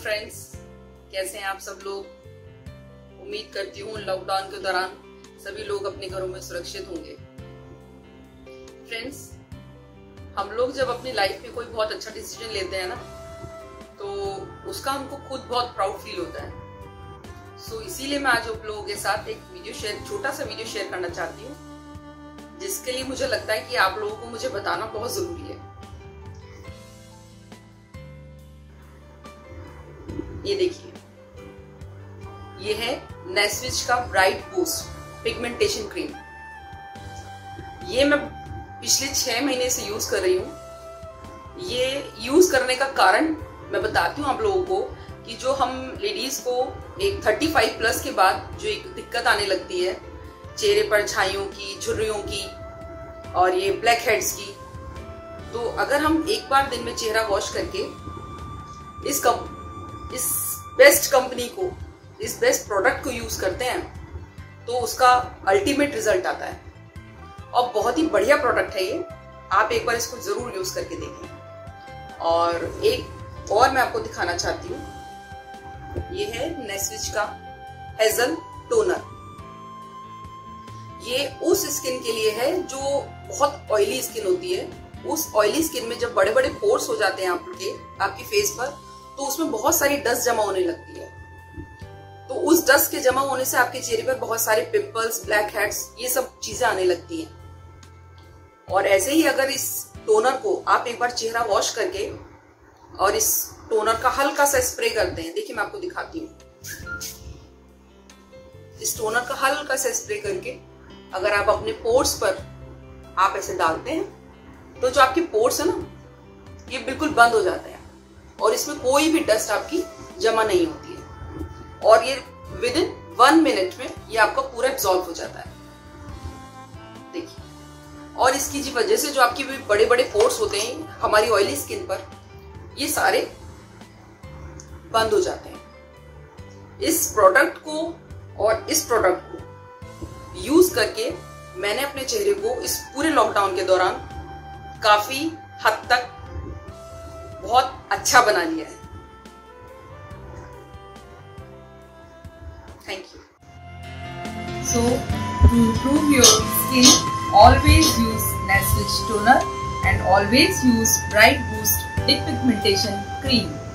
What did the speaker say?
Friends, कैसे हैं आप सब लोग। उम्मीद करती हूँ लॉकडाउन के दौरान सभी लोग अपने घरों में सुरक्षित होंगे। फ्रेंड्स, हम लोग जब अपनी लाइफ में कोई बहुत अच्छा डिसीजन लेते हैं ना, तो उसका हमको खुद बहुत प्राउड फील होता है। सो इसीलिए मैं आज आप लोगों के साथ एक छोटा सा वीडियो शेयर करना चाहती हूँ, जिसके लिए मुझे लगता है कि आप लोगों को मुझे बताना बहुत जरूरी है। ये देखिए, ये है नेस्विच का ब्राइट बूस्ट पिगमेंटेशन क्रीम। ये मैं पिछले 6 महीने से यूज कर रही हूँ। ये यूज करने का कारण मैं बताती हूँ आप लोगों को कि जो हम लेडीज को एक 35 प्लस के बाद जो एक दिक्कत आने लगती है चेहरे पर छाइयों की, झुर्रियों की और ये ब्लैक हेड्स की, तो अगर हम एक बार दिन में चेहरा वॉश करके इस बेस्ट कंपनी को, इस बेस्ट प्रोडक्ट को यूज करते हैं, तो उसका अल्टीमेट रिजल्ट आता है और बहुत ही बढ़िया प्रोडक्ट है ये। आप एक बार इसको जरूर यूज करके देखें। और एक और मैं आपको दिखाना चाहती हूँ, ये है नेस्विच का हेजल टोनर। ये उस स्किन के लिए है जो बहुत ऑयली स्किन होती है। उस ऑयली स्किन में जब बड़े बड़े पोर्स हो जाते हैं आपके फेस पर, तो उसमें बहुत सारी डस्ट जमा होने लगती है। तो उस डस्ट के जमा होने से आपके चेहरे पर बहुत सारे पिंपल्स, ब्लैक हेड्स, ये सब चीजें आने लगती हैं। और ऐसे ही अगर इस टोनर को आप एक बार चेहरा वॉश करके और इस टोनर का हल्का सा स्प्रे करते हैं, देखिए मैं आपको दिखाती हूँ। इस टोनर का हल्का सा स्प्रे करके अगर आप अपने पोर्स पर आप ऐसे डालते हैं, तो जो आपके पोर्स है ना, ये बिल्कुल बंद हो जाते हैं और इसमें कोई भी डस्ट आपकी जमा नहीं होती है। और ये विदिन 1 मिनट में ये आपका पूरा एब्जॉर्ब हो जाता है, देखिए। और इसकी जी वजह से जो आपकी बड़े बड़े पोर्स होते हैं हमारी ऑयली स्किन पर, ये सारे बंद हो जाते हैं। इस प्रोडक्ट को यूज करके मैंने अपने चेहरे को इस पूरे लॉकडाउन के दौरान काफी हद तक बहुत अच्छा बना लिया है। Thank you. So, to improve your skin, always use Neswich toner and always use Bright Boost Deep Pigmentation Cream.